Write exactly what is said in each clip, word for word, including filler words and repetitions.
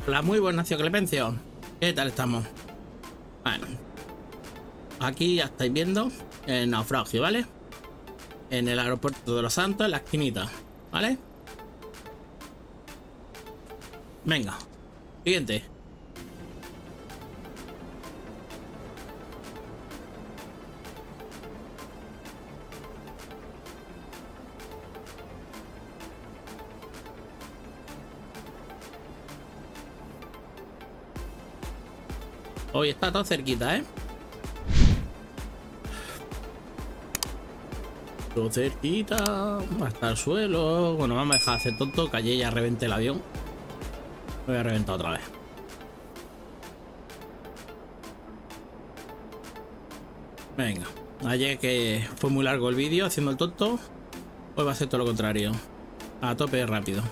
Hola, muy buenas, Nacio Clemencio. ¿Qué tal estamos? Bueno, aquí ya estáis viendo el naufragio, ¿vale? En el aeropuerto de Los Santos, en la esquinita, ¿vale? Venga, siguiente. Hoy está todo cerquita, ¿eh? Todo cerquita, hasta el suelo. Bueno, vamos a dejar de hacer tonto, que ayer ya reventé el avión. Lo voy a reventar otra vez. Venga, ayer que fue muy largo el vídeo haciendo el tonto, hoy va a ser todo lo contrario. A tope rápido.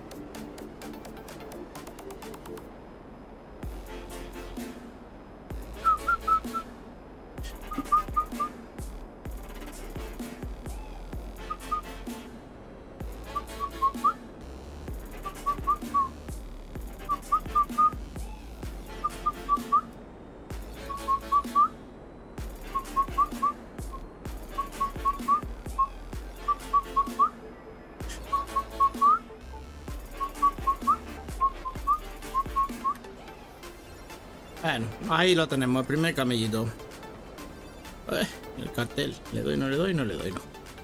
Bueno, ahí lo tenemos, el primer camellito. Eh, el cartel, le doy, no le doy, no le doy, no.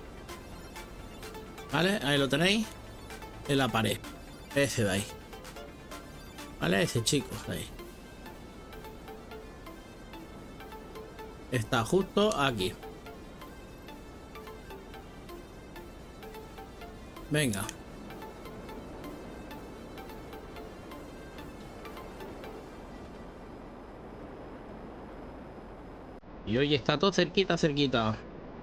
Vale, ahí lo tenéis. En la pared. Ese de ahí. Vale, ese chico, ahí. Está justo aquí. Venga. Y hoy está todo cerquita, cerquita.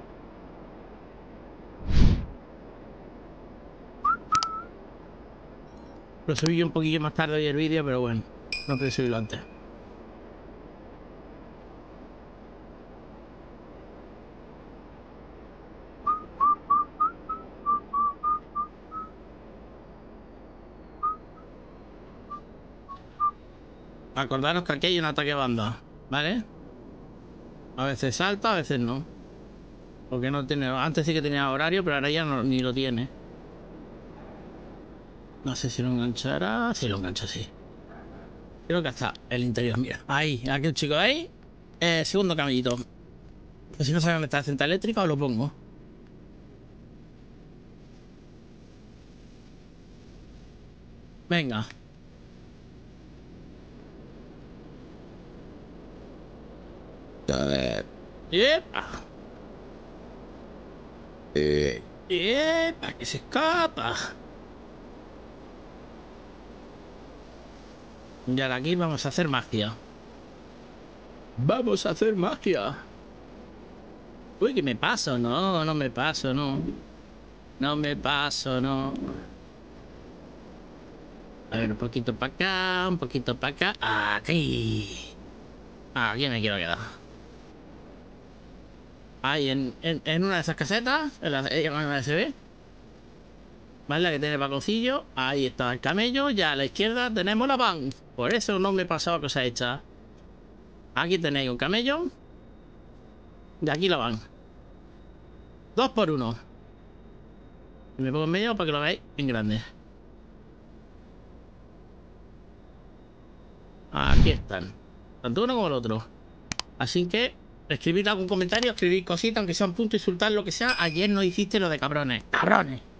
Lo subí un poquillo más tarde hoy el vídeo, pero bueno, no pude subirlo antes. Acordaros que aquí hay un ataque banda, ¿vale? A veces salta, a veces no. Porque no tiene. Antes sí que tenía horario, pero ahora ya no, ni lo tiene. No sé si lo enganchará. Si lo engancha, sí. Creo que hasta el interior. Mira, ahí, aquí un chico de ahí. Eh, segundo camellito. Pues si no sabe dónde está la cinta eléctrica, os lo pongo. Venga. ¡Epa! ¡Epa! Que se escapa. Y ahora aquí vamos a hacer magia. Vamos a hacer magia. Uy, que me paso, no, no me paso, no. No me paso, no. A ver, un poquito para acá, un poquito para acá. Aquí. Aquí me quiero quedar. Ahí, en, en, en una de esas casetas, en la, en la S B. ¿Vale? La que tiene el balconcillo. Ahí está el camello. Ya a la izquierda tenemos la van. Por eso no me pasaba cosa hecha. Aquí tenéis un camello. Y aquí la van. Dos por uno. Y me pongo en medio para que lo veáis en grande. Aquí están. Tanto uno como el otro. Así que escribid algún comentario, escribid cositas, aunque sea un punto, insultar, lo que sea. Ayer no hiciste lo de cabrones. ¡Cabrones!